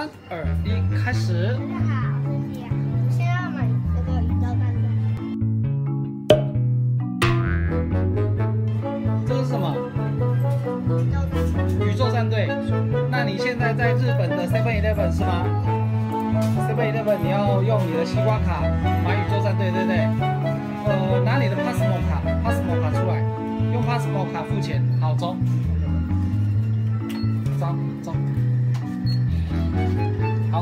3、2、1，开始。 大家好，我是迪亚，我现在要买这个宇宙战队。 这是什么？ 宇宙战队。 宇宙战队。那你现在在日本的 7-Eleven 是吗？7-Eleven 你要用你的西瓜卡买宇宙战队，对不对？拿你的 Passmo 卡出来，用 Passmo 卡付钱。好，走，走。好，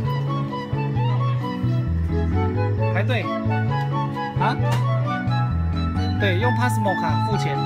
排队啊？对，用 Passmo 卡付钱。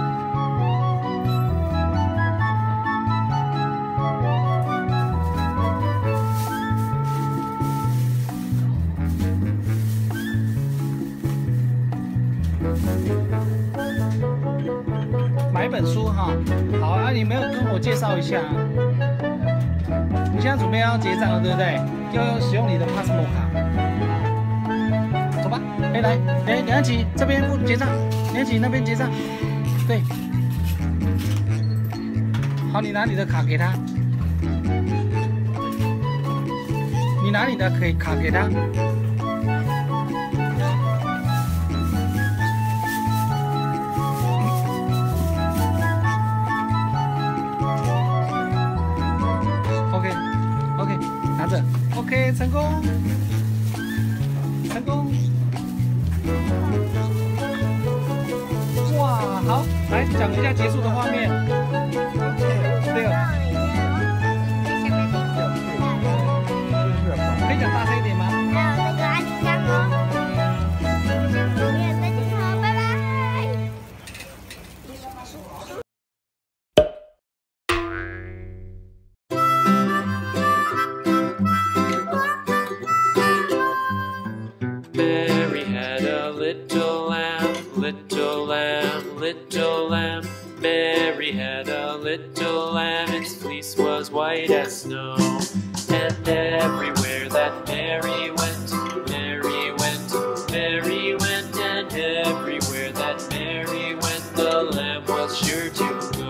买一本书哈，好啊，你们跟我介绍一下。你现在准备要结账了，对不对？要使用你的 Passmo 卡。走吧，来，梁安琪这边结账，梁安琪那边结账。对，好，你拿你的卡给他，你拿你的卡给他。拿着 ，OK， 成功，哇，好，来讲一下结束的画面。对哦，可以讲大声一点吗？ 还有那个安妮酱哦。再见哦，拜拜。 Mary had a little lamb, little lamb, little lamb. Mary had a little lamb, its fleece was white as snow. And everywhere that Mary went, Mary went, Mary went. And everywhere that Mary went, the lamb was sure to go.